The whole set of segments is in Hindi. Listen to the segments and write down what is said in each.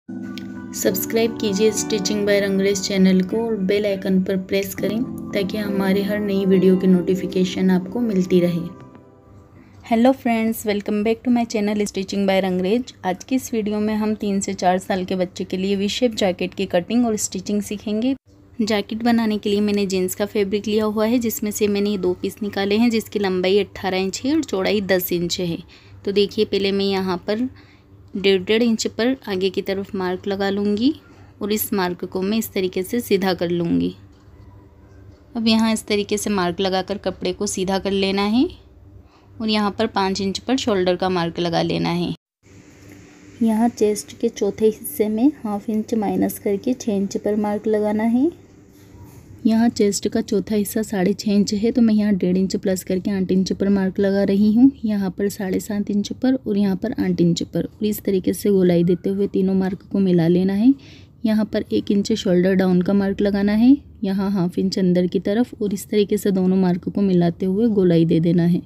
सब्सक्राइब कीजिए स्टिचिंग बाय रंगरेज चैनल को और बेल आइकन पर प्रेस करें ताकि हमारे हर नई वीडियो की नोटिफिकेशन आपको मिलती रहे। Hello friends, welcome back to my channel stitching by Rangrez. आज की इस वीडियो में हम 3 से 4 साल के बच्चे के लिए वी शेप जैकेट की कटिंग और स्टिचिंग सीखेंगे। जैकेट बनाने के लिए मैंने जीन्स का फैब्रिक लिया हुआ है, जिसमें से मैंने 2 पीस निकाले हैं, जिसकी लंबाई 18 इंच है और चौड़ाई 10 इंच है। तो देखिए, पहले मैं यहाँ पर 1.5 इंच पर आगे की तरफ मार्क लगा लूँगी और इस मार्क को मैं इस तरीके से सीधा कर लूँगी। अब यहाँ इस तरीके से मार्क लगाकर कपड़े को सीधा कर लेना है और यहाँ पर 5 इंच पर शोल्डर का मार्क लगा लेना है। यहाँ चेस्ट के चौथे हिस्से में 1/2 इंच माइनस करके 6 इंच पर मार्क लगाना है। यहाँ चेस्ट का चौथा हिस्सा 6.5 इंच है, तो मैं यहाँ 1.5 इंच प्लस करके 8 इंच पर मार्क लगा रही हूँ। यहाँ पर 7.5 इंच पर और यहाँ पर 8 इंच पर, और इस तरीके से गोलाई देते हुए तीनों मार्क को मिला लेना है। यहाँ पर 1 इंच शोल्डर डाउन का मार्क लगाना है, यहाँ 1/2 इंच अंदर की तरफ, और इस तरीके से दोनों मार्क को मिलाते हुए गोलाई दे देना है।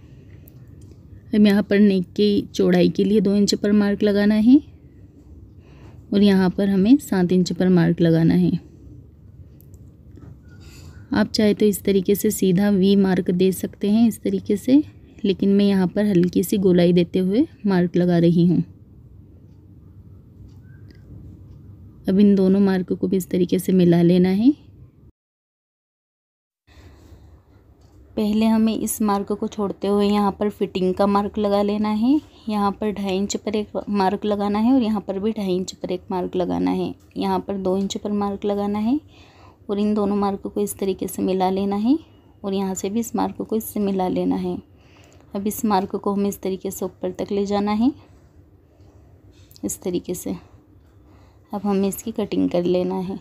अब यहाँ पर नेक की चौड़ाई के लिए 2 इंच पर मार्क लगाना है और यहाँ पर हमें 7 इंच पर मार्क लगाना है। आप चाहे तो इस तरीके से सीधा वी मार्क दे सकते हैं, इस तरीके से, लेकिन मैं यहाँ पर हल्की सी गोलाई देते हुए मार्क लगा रही हूँ। अब इन दोनों मार्क को भी इस तरीके से मिला लेना है। पहले हमें इस मार्क को छोड़ते हुए यहाँ पर फिटिंग का मार्क लगा लेना है। यहाँ पर 2.5 इंच पर एक मार्क लगाना है और यहाँ पर भी 2.5 इंच पर एक मार्क लगाना है। यहाँ पर 2 इंच पर मार्क लगाना है और इन दोनों मार्क को इस तरीके से मिला लेना है और यहाँ से भी इस मार्क को इससे मिला लेना है। अब इस मार्क को हमें इस तरीके से ऊपर तक ले जाना है, इस तरीके से। अब हमें इसकी कटिंग कर लेना है।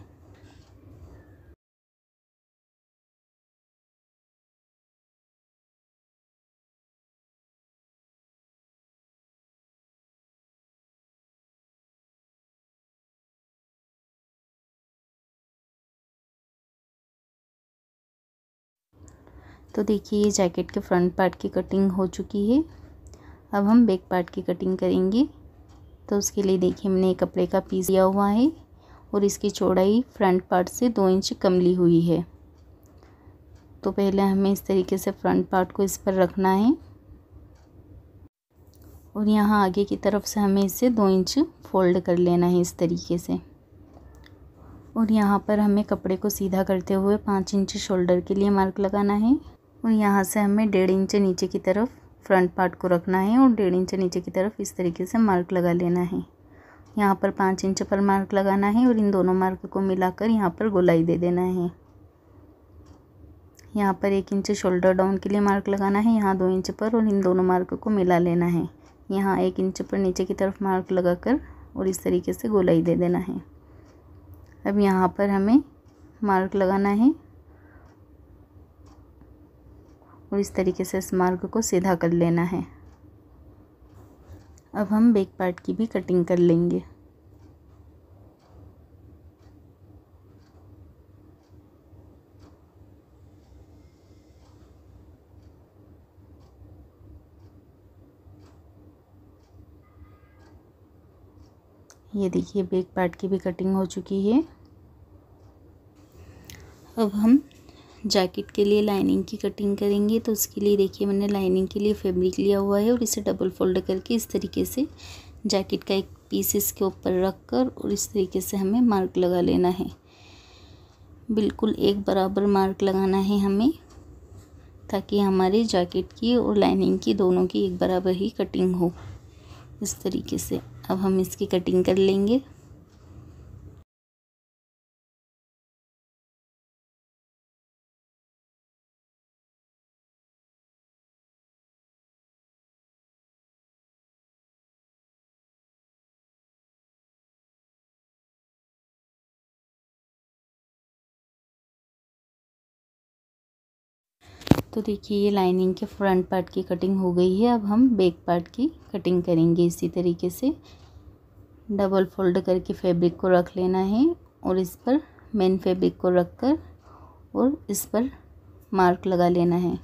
तो देखिए, ये जैकेट के फ्रंट पार्ट की कटिंग हो चुकी है। अब हम बैक पार्ट की कटिंग करेंगे। तो उसके लिए देखिए, मैंने एक कपड़े का पीस लिया हुआ है और इसकी चौड़ाई फ्रंट पार्ट से 2 इंच कम ली हुई है। तो पहले हमें इस तरीके से फ्रंट पार्ट को इस पर रखना है और यहाँ आगे की तरफ से हमें इसे 2 इंच फोल्ड कर लेना है, इस तरीके से। और यहाँ पर हमें कपड़े को सीधा करते हुए 5 इंच शोल्डर के लिए मार्क लगाना है और यहाँ से हमें 1.5 इंच नीचे की तरफ फ्रंट पार्ट को रखना है और 1.5 इंच नीचे की तरफ इस तरीके से मार्क लगा लेना है। यहाँ पर 5 इंच पर मार्क लगाना है और इन दोनों मार्क को मिलाकर यहाँ पर गोलाई दे देना है। यहाँ पर 1 इंच शोल्डर डाउन के लिए मार्क लगाना है, यहाँ 2 इंच पर, और इन दोनों मार्क को मिला लेना है। यहाँ 1 इंच पर नीचे की तरफ मार्क लगाकर और इस तरीके से गोलाई दे देना है। अब यहाँ पर हमें मार्क लगाना है और इस तरीके से इस मार्क को सीधा कर लेना है। अब हम बैक पार्ट की भी कटिंग कर लेंगे। ये देखिए, बैक पार्ट की भी कटिंग हो चुकी है। अब हम जैकेट के लिए लाइनिंग की कटिंग करेंगे। तो उसके लिए देखिए, मैंने लाइनिंग के लिए फैब्रिक लिया हुआ है और इसे डबल फोल्ड करके इस तरीके से जैकेट का एक पीस इसके ऊपर रख कर और इस तरीके से हमें मार्क लगा लेना है। बिल्कुल एक बराबर मार्क लगाना है हमें, ताकि हमारे जैकेट की और लाइनिंग की दोनों की एक बराबर ही कटिंग हो, इस तरीके से। अब हम इसकी कटिंग कर लेंगे। तो देखिए, ये लाइनिंग के फ्रंट पार्ट की कटिंग हो गई है। अब हम बैक पार्ट की कटिंग करेंगे। इसी तरीके से डबल फोल्ड करके फैब्रिक को रख लेना है और इस पर मेन फैब्रिक को रख कर और इस पर मार्क लगा लेना है।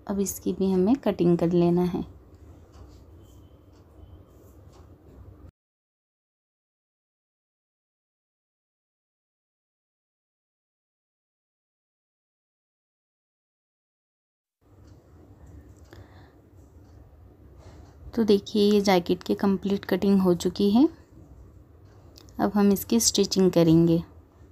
अब इसकी भी हमें कटिंग कर लेना है। तो देखिए ये जैकेट की कंप्लीट कटिंग हो चुकी है। अब हम इसकी स्टिचिंग करेंगे।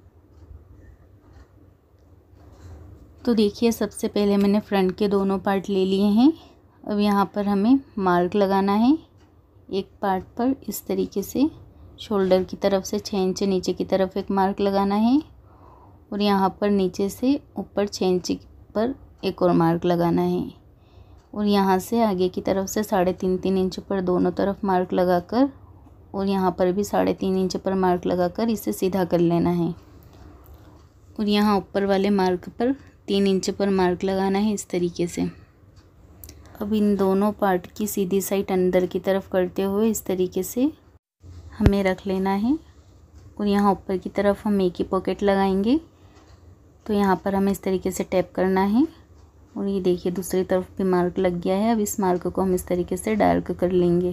तो देखिए सबसे पहले मैंने फ्रंट के दोनों पार्ट ले लिए हैं। अब यहाँ पर हमें मार्क लगाना है। एक पार्ट पर इस तरीके से शोल्डर की तरफ से 6 इंच नीचे की तरफ एक मार्क लगाना है और यहाँ पर नीचे से ऊपर 6 इंच पर एक और मार्क लगाना है और यहाँ से आगे की तरफ से 3.5 इंच पर दोनों तरफ मार्क लगाकर और यहाँ पर भी 3.5 इंच पर मार्क लगाकर इसे सीधा कर लेना है और यहाँ ऊपर वाले मार्क पर 3 इंच पर मार्क लगाना है इस तरीके से। अब इन दोनों पार्ट की सीधी साइड अंदर की तरफ करते हुए इस तरीके से हमें रख लेना है और यहाँ ऊपर की तरफ हम एक ही पॉकेट लगाएंगे। तो यहाँ पर हमें इस तरीके से टैप करना है और ये देखिए दूसरी तरफ भी मार्क लग गया है। अब इस मार्क को हम इस तरीके से डार्क कर लेंगे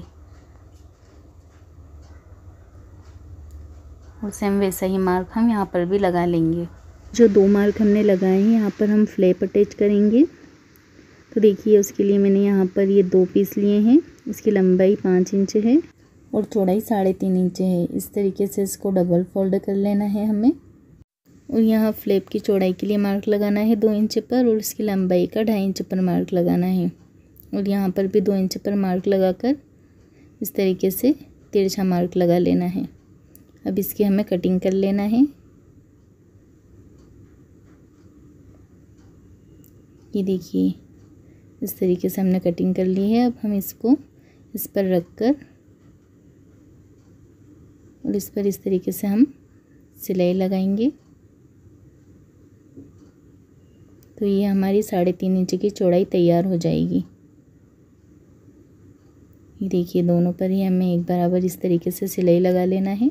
और सेम वैसा ही मार्क हम यहाँ पर भी लगा लेंगे। जो 2 मार्क हमने लगाए हैं यहाँ पर हम फ्लैप अटैच करेंगे। तो देखिए उसके लिए मैंने यहाँ पर ये 2 पीस लिए हैं। इसकी लंबाई 5 इंच है और चौड़ाई 3.5 इंच है। इस तरीके से इसको डबल फोल्ड कर लेना है हमें और यहाँ फ्लैप की चौड़ाई के लिए मार्क लगाना है 2 इंच पर और इसकी लंबाई का 2.5 इंच पर मार्क लगाना है और यहाँ पर भी 2 इंच पर मार्क लगाकर इस तरीके से तिरछा मार्क लगा लेना है। अब इसकी हमें कटिंग कर लेना है। ये देखिए इस तरीके से हमने कटिंग कर ली है। अब हम इसको इस पर रख कर और इस पर इस तरीके से हम सिलाई लगाएंगे। तो ये हमारी 3.5 इंच की चौड़ाई तैयार हो जाएगी। ये देखिए दोनों पर ही हमें एक बराबर इस तरीके से सिलाई लगा लेना है।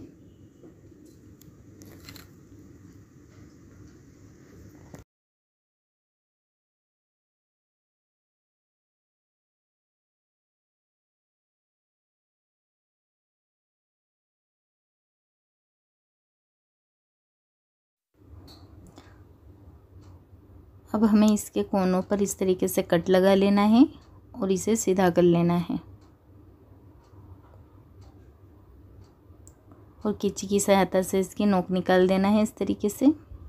अब हमें इसके कोनों पर इस तरीके से कट लगा लेना है और इसे सीधा कर लेना है और कैंची की सहायता से इसकी नोक निकाल देना है इस तरीके से।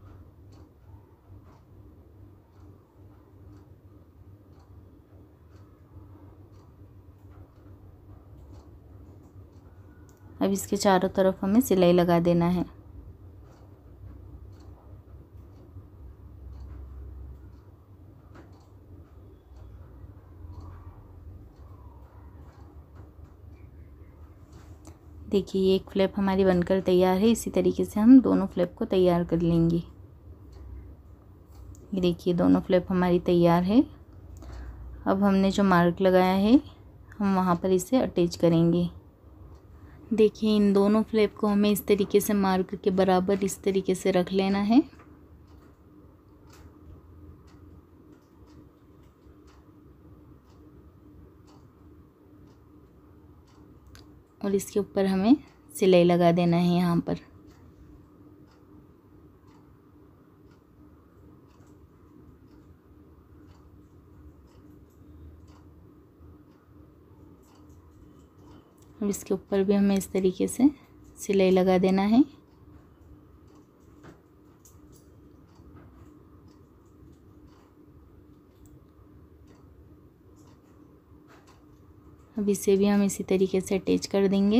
अब इसके चारों तरफ हमें सिलाई लगा देना है। देखिए ये एक फ्लैप हमारी बनकर तैयार है। इसी तरीके से हम दोनों फ्लैप को तैयार कर लेंगे। ये देखिए दोनों फ्लैप हमारी तैयार है। अब हमने जो मार्क लगाया है हम वहाँ पर इसे अटैच करेंगे। देखिए इन दोनों फ्लैप को हमें इस तरीके से मार्क के बराबर इस तरीके से रख लेना है और इसके ऊपर हमें सिलाई लगा देना है यहाँ पर। अब इसके ऊपर भी हमें इस तरीके से सिलाई लगा देना है। अब इसे भी हम इसी तरीके से अटैच कर देंगे।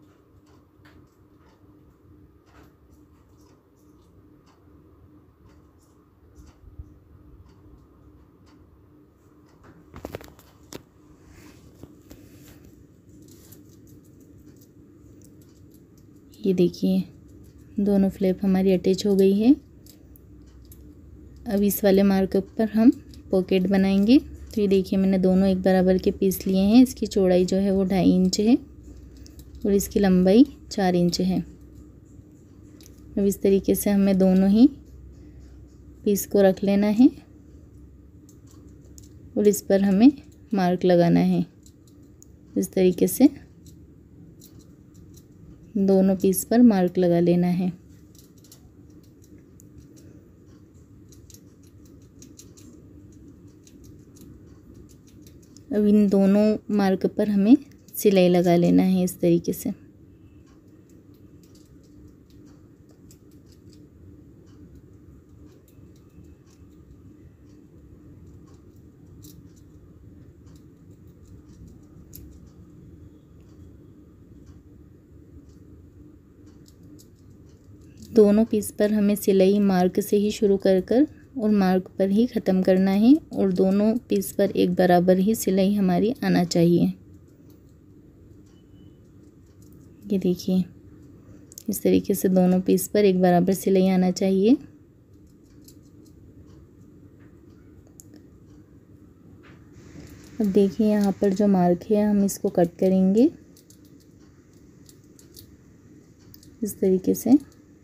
ये देखिए दोनों फ्लैप हमारी अटैच हो गई है। अब इस वाले मार्क पर हम पॉकेट बनाएंगे। तो ये देखिए मैंने दोनों एक बराबर के पीस लिए हैं। इसकी चौड़ाई जो है वो 2.5 इंच है और इसकी लंबाई 4 इंच है। अब इस तरीके से हमें दोनों ही पीस को रख लेना है और इस पर हमें मार्क लगाना है। इस तरीके से दोनों पीस पर मार्क लगा लेना है। अब इन दोनों मार्क पर हमें सिलाई लगा लेना है इस तरीके से। दोनों पीस पर हमें सिलाई मार्क से ही शुरू कर और मार्क पर ही ख़त्म करना है और दोनों पीस पर एक बराबर ही सिलाई हमारी आना चाहिए। ये देखिए, इस तरीके से दोनों पीस पर एक बराबर सिलाई आना चाहिए। अब देखिए, यहाँ पर जो मार्क है हम इसको कट करेंगे इस तरीके से।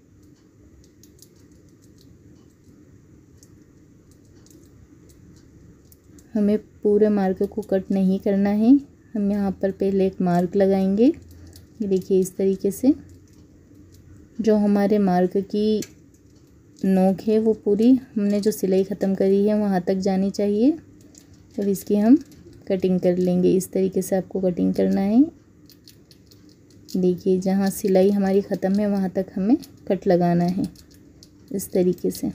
हमें पूरे मार्क को कट नहीं करना है। हम यहाँ पर पहले एक मार्क लगाएंगे। ये देखिए, इस तरीके से जो हमारे मार्क की नोक है वो पूरी हमने जो सिलाई ख़त्म करी है वहाँ तक जानी चाहिए और इसकी हम कटिंग कर लेंगे। इस तरीके से आपको कटिंग करना है। देखिए, जहाँ सिलाई हमारी ख़त्म है वहाँ तक हमें कट लगाना है इस तरीके से।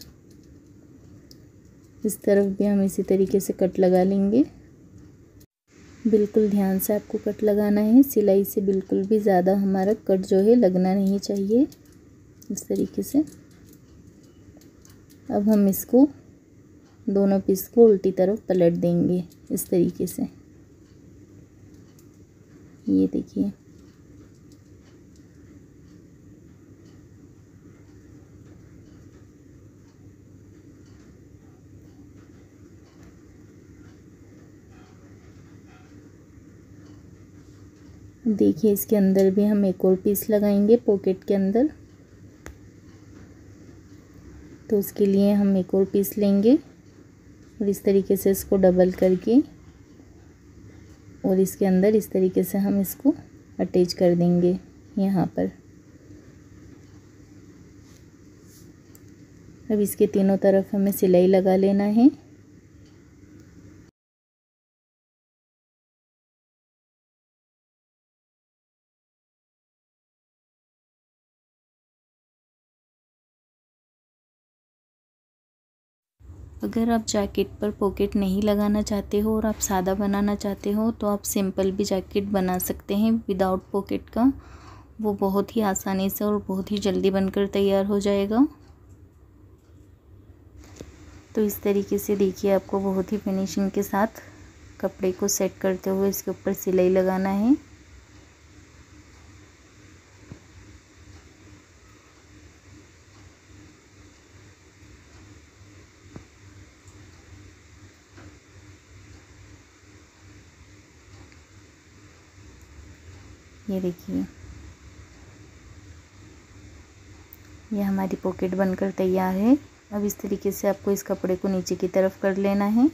इस तरफ भी हम इसी तरीके से कट लगा लेंगे। बिल्कुल ध्यान से आपको कट लगाना है। सिलाई से बिल्कुल भी ज़्यादा हमारा कट जो है लगना नहीं चाहिए। इस तरीके से अब हम इसको दोनों पीस को उल्टी तरफ पलट देंगे इस तरीके से। ये देखिए, देखिए इसके अंदर भी हम एक और पीस लगाएंगे पॉकेट के अंदर। तो उसके लिए हम एक और पीस लेंगे और इस तरीके से इसको डबल करके और इसके अंदर इस तरीके से हम इसको अटैच कर देंगे यहाँ पर। अब इसके तीनों तरफ हमें सिलाई लगा लेना है। अगर आप जैकेट पर पॉकेट नहीं लगाना चाहते हो और आप सादा बनाना चाहते हो तो आप सिंपल भी जैकेट बना सकते हैं विदाउट पॉकेट का। वो बहुत ही आसानी से और बहुत ही जल्दी बनकर तैयार हो जाएगा। तो इस तरीके से देखिए, आपको बहुत ही फिनिशिंग के साथ कपड़े को सेट करते हुए इसके ऊपर सिलाई लगाना है। ये देखिए, ये हमारी पॉकेट बनकर तैयार है। अब इस तरीके से आपको इस कपड़े को नीचे की तरफ कर लेना है।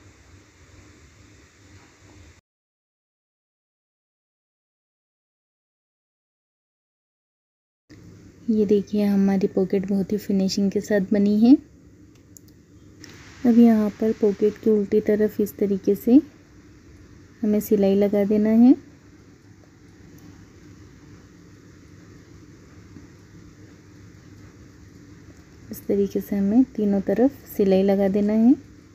ये देखिए, हमारी पॉकेट बहुत ही फिनिशिंग के साथ बनी है। अब यहाँ पर पॉकेट की उल्टी तरफ इस तरीके से हमें सिलाई लगा देना है। इस तरीके से हमें तीनों तरफ सिलाई लगा देना है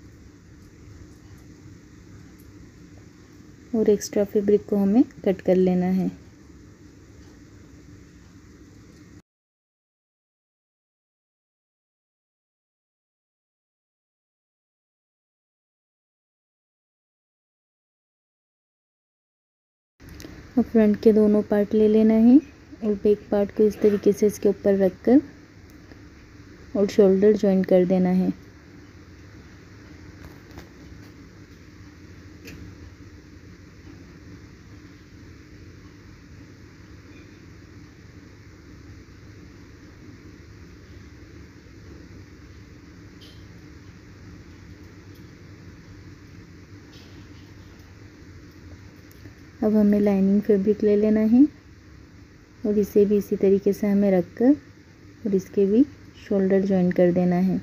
और एक्स्ट्रा फैब्रिक को हमें कट कर लेना है। अब फ्रंट के दोनों पार्ट ले लेना है और बैक पार्ट को इस तरीके से इसके ऊपर रखकर और शोल्डर जॉइन कर देना है। अब हमें लाइनिंग फैब्रिक ले लेना है और इसे भी इसी तरीके से हमें रखकर और इसके भी शोल्डर जॉइन कर देना है।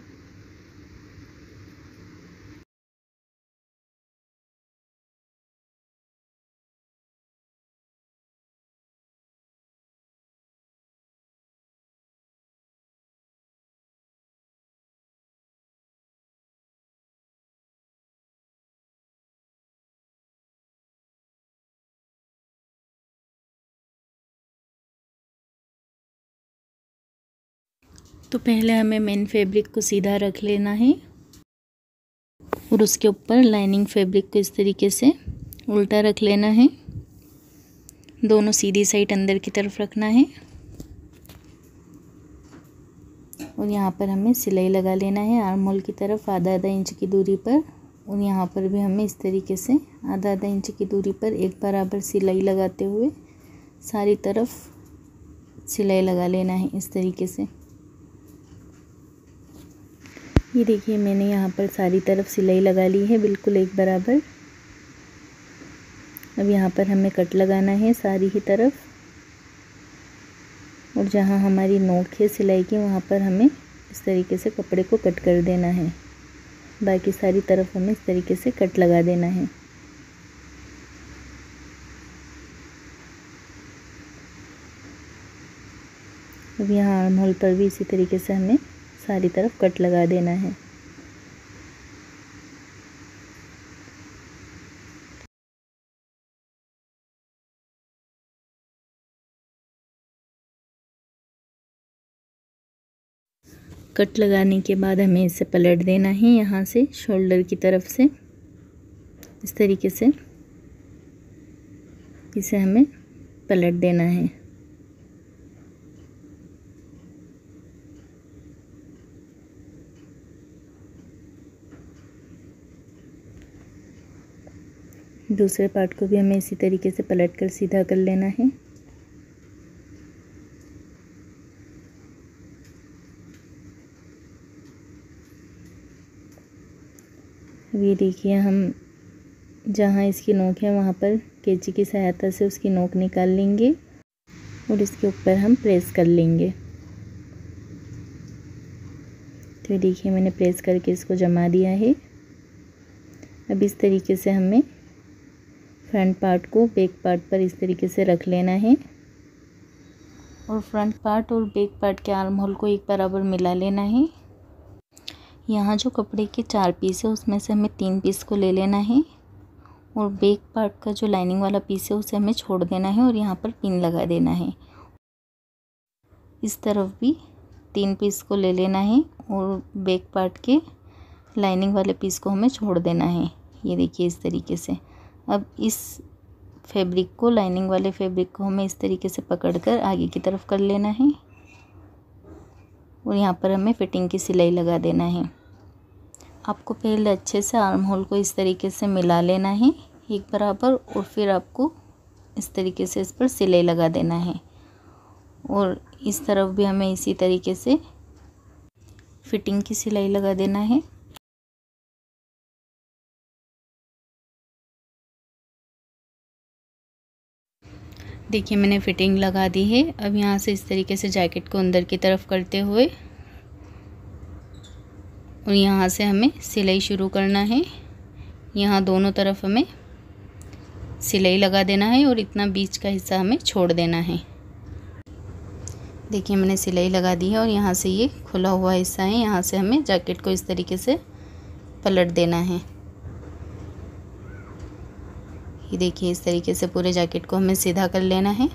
तो पहले हमें मेन फैब्रिक को सीधा रख लेना है और उसके ऊपर लाइनिंग फैब्रिक को इस तरीके से उल्टा रख लेना है। दोनों सीधी साइड अंदर की तरफ रखना है और यहाँ पर हमें सिलाई लगा लेना है आर्म होल की तरफ आधा आधा इंच की दूरी पर। और यहाँ पर भी हमें इस तरीके से आधा आधा इंच की दूरी पर एक बराबर सिलाई लगाते हुए सारी तरफ सिलाई लगा लेना है इस तरीके से। ये देखिए मैंने यहाँ पर सारी तरफ सिलाई लगा ली है बिल्कुल एक बराबर। अब यहाँ पर हमें कट लगाना है सारी ही तरफ और जहाँ हमारी नोक है सिलाई की वहाँ पर हमें इस तरीके से कपड़े को कट कर देना है। बाकी सारी तरफ हमें इस तरीके से कट लगा देना है। अब यहाँ आर्म होल पर भी इसी तरीके से हमें सारी तरफ कट लगा देना है। कट लगाने के बाद हमें इसे पलट देना है यहाँ से शोल्डर की तरफ से इस तरीके से इसे हमें पलट देना है। दूसरे पार्ट को भी हमें इसी तरीके से पलट कर सीधा कर लेना है। अब ये देखिए हम जहाँ इसकी नोक है वहाँ पर कैंची की सहायता से उसकी नोक निकाल लेंगे और इसके ऊपर हम प्रेस कर लेंगे। तो देखिए मैंने प्रेस करके इसको जमा दिया है। अब इस तरीके से हमें फ्रंट पार्ट को बैक पार्ट पर इस तरीके से रख लेना है और फ्रंट पार्ट और बैक पार्ट के आर्म होल को एक बराबर मिला लेना है। यहाँ जो कपड़े के 4 पीस है उसमें से हमें 3 पीस को ले लेना है और बैक पार्ट का जो लाइनिंग वाला पीस है उसे हमें छोड़ देना है और यहाँ पर पिन लगा देना है। इस तरफ भी 3 पीस को ले लेना है और बैक पार्ट के लाइनिंग वाले पीस को हमें छोड़ देना है। ये देखिए इस तरीके से। अब इस फैब्रिक को लाइनिंग वाले फैब्रिक को हमें इस तरीके से पकड़कर आगे की तरफ कर लेना है और यहाँ पर हमें फिटिंग की सिलाई लगा देना है। आपको पहले अच्छे से आर्म होल को इस तरीके से मिला लेना है एक बराबर और फिर आपको इस तरीके से इस पर सिलाई लगा देना है और इस तरफ भी हमें इसी तरीके से फिटिंग की सिलाई लगा देना है। देखिए मैंने फिटिंग लगा दी है। अब यहाँ से इस तरीके से जैकेट को अंदर की तरफ करते हुए और यहाँ से हमें सिलाई शुरू करना है। यहाँ दोनों तरफ हमें सिलाई लगा देना है और इतना बीच का हिस्सा हमें छोड़ देना है। देखिए मैंने सिलाई लगा दी है और यहाँ से ये खुला हुआ हिस्सा है, यहाँ से हमें जैकेट को इस तरीके से पलट देना है। ये देखिए इस तरीके से पूरे जैकेट को हमें सीधा कर लेना है।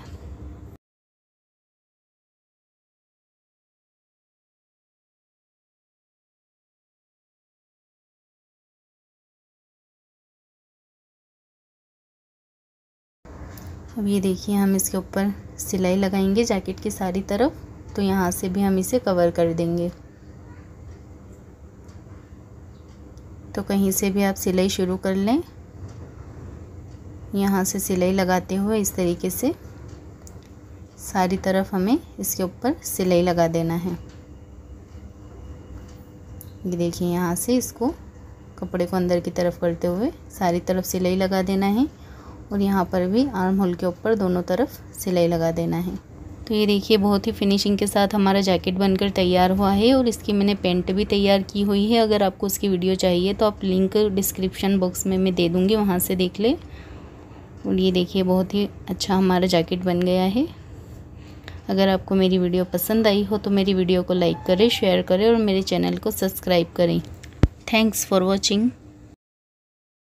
अब ये देखिए हम इसके ऊपर सिलाई लगाएंगे जैकेट की सारी तरफ, तो यहाँ से भी हम इसे कवर कर देंगे। तो कहीं से भी आप सिलाई शुरू कर लें। यहाँ से सिलाई लगाते हुए इस तरीके से सारी तरफ हमें इसके ऊपर सिलाई लगा देना है। ये देखिए यहाँ से इसको कपड़े को अंदर की तरफ करते हुए सारी तरफ सिलाई लगा देना है और यहाँ पर भी आर्म होल के ऊपर दोनों तरफ सिलाई लगा देना है। तो ये देखिए बहुत ही फिनिशिंग के साथ हमारा जैकेट बनकर तैयार हुआ है और इसकी मैंने पेंट भी तैयार की हुई है। अगर आपको उसकी वीडियो चाहिए तो आप लिंक डिस्क्रिप्शन बॉक्स में मैं दे दूँगी, वहाँ से देख ले। और ये देखिए बहुत ही अच्छा हमारा जैकेट बन गया है। अगर आपको मेरी वीडियो पसंद आई हो तो मेरी वीडियो को लाइक करें, शेयर करें और मेरे चैनल को सब्सक्राइब करें। Thanks for watching.